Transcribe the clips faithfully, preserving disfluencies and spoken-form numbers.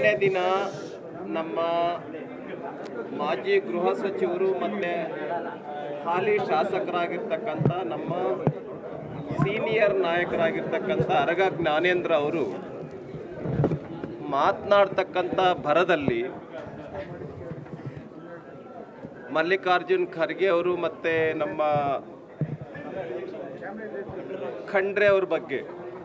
ನಿನ್ನೆ ದಿನ ನಮ್ಮ ಮಾಜಿ ಗೃಹ ಸಚಿವರು ಮತ್ತು ಹಾಲಿ ಶಾಸಕರಾಗಿರ್ತಕ್ಕಂಥ ನಮ್ಮ ಸೀನಿಯರ್ ನಾಯಕರಾಗಿರ್ತಕ್ಕಂಥ ಅರಗ ಜ್ಞಾನೇಂದ್ರ ಅವರು ಮಾತನಾಡ್ತಕ್ಕಂಥ ಭರದಲ್ಲಿ ಮಲ್ಲಿಕಾರ್ಜುನ್ ಖರ್ಗೆ ಅವರು ಮತ್ತು ನಮ್ಮ ಖಂಡ್ರೆ ಅವ್ರ ಬಗ್ಗೆ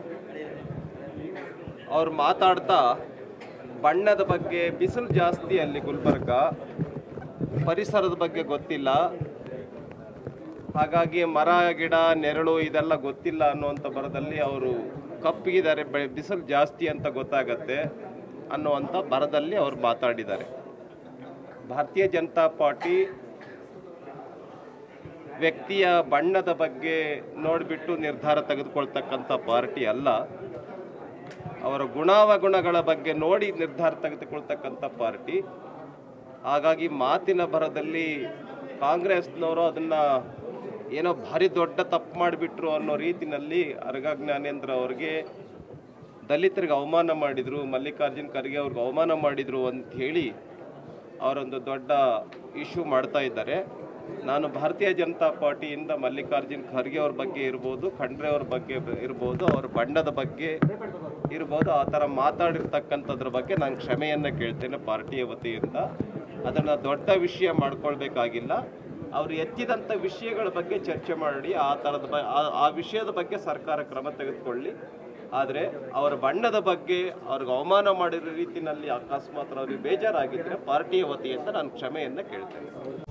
ಅವ್ರು ಮಾತಾಡ್ತಾ ಬಣ್ಣದ ಬಗ್ಗೆ, ಬಿಸಿಲು ಜಾಸ್ತಿ ಅಲ್ಲಿ ಗುಲ್ಬರ್ಗ, ಪರಿಸರದ ಬಗ್ಗೆ ಗೊತ್ತಿಲ್ಲ, ಹಾಗಾಗಿ ಮರ ಗಿಡ ನೆರಳು ಇದೆಲ್ಲ ಗೊತ್ತಿಲ್ಲ ಅನ್ನುವಂಥ ಬರದಲ್ಲಿ ಅವರು ಕಪ್ಪಿಗಿದ್ದಾರೆ, ಬಿಸಿಲು ಜಾಸ್ತಿ ಅಂತ ಗೊತ್ತಾಗತ್ತೆ ಅನ್ನುವಂಥ ಬರದಲ್ಲಿ ಅವರು ಮಾತಾಡಿದ್ದಾರೆ. ಭಾರತೀಯ ಜನತಾ ಪಾರ್ಟಿ ವ್ಯಕ್ತಿಯ ಬಣ್ಣದ ಬಗ್ಗೆ ನೋಡಿಬಿಟ್ಟು ನಿರ್ಧಾರ ತೆಗೆದುಕೊಳ್ತಕ್ಕಂಥ ಪಾರ್ಟಿ ಅಲ್ಲ, ಅವರ ಗುಣಾವಗುಣಗಳ ಬಗ್ಗೆ ನೋಡಿ ನಿರ್ಧಾರ ತೆಗೆದುಕೊಳ್ತಕ್ಕಂಥ ಪಾರ್ಟಿ. ಹಾಗಾಗಿ ಮಾತಿನ ಭರದಲ್ಲಿ ಕಾಂಗ್ರೆಸ್ನವರು ಅದನ್ನು ಏನೋ ಭಾರಿ ದೊಡ್ಡ ತಪ್ಪು ಮಾಡಿಬಿಟ್ರು ಅನ್ನೋ ರೀತಿಯಲ್ಲಿ ಅರಗ ಜ್ಞಾನೇಂದ್ರ ಅವ್ರಿಗೆ ದಲಿತರಿಗೆ ಅವಮಾನ ಮಾಡಿದರು, ಮಲ್ಲಿಕಾರ್ಜುನ್ ಖರ್ಗೆ ಅವ್ರಿಗೆ ಅವಮಾನ ಮಾಡಿದರು ಅಂತ ಹೇಳಿ ಅವರೊಂದು ದೊಡ್ಡ ಇಶ್ಯೂ ಮಾಡ್ತಾ ಇದ್ದಾರೆ. ನಾನು ಭಾರತೀಯ ಜನತಾ ಪಾರ್ಟಿಯಿಂದ ಮಲ್ಲಿಕಾರ್ಜುನ್ ಖರ್ಗೆ ಅವ್ರ ಬಗ್ಗೆ ಇರ್ಬೋದು, ಖಂಡ್ರೆ ಅವ್ರ ಬಗ್ಗೆ ಇರ್ಬೋದು, ಅವ್ರ ಬಣ್ಣದ ಬಗ್ಗೆ ಇರ್ಬೋದು, ಆ ಥರ ಮಾತಾಡಿರ್ತಕ್ಕಂಥದ್ರ ಬಗ್ಗೆ ನಾನು ಕ್ಷಮೆಯನ್ನು ಕೇಳ್ತೇನೆ ಪಾರ್ಟಿಯ ವತಿಯಿಂದ. ಅದನ್ನು ದೊಡ್ಡ ವಿಷಯ ಮಾಡ್ಕೊಳ್ಬೇಕಾಗಿಲ್ಲ. ಅವರು ಎತ್ತಿದಂಥ ವಿಷಯಗಳ ಬಗ್ಗೆ ಚರ್ಚೆ ಮಾಡಿ ಆ ಥರದ ಬ ಆ ವಿಷಯದ ಬಗ್ಗೆ ಸರ್ಕಾರ ಕ್ರಮ ತೆಗೆದುಕೊಳ್ಳಿ. ಆದರೆ ಅವರ ಬಣ್ಣದ ಬಗ್ಗೆ ಅವ್ರಿಗೆ ಅವಮಾನ ಮಾಡಿರೋ ರೀತಿಯಲ್ಲಿ ಅಕಸ್ಮಾತ್ ಅವ್ರಿಗೆ ಬೇಜಾರಾಗಿದ್ದರೆ ಪಾರ್ಟಿಯ ವತಿಯಿಂದ ನಾನು ಕ್ಷಮೆಯನ್ನು ಕೇಳ್ತೇನೆ.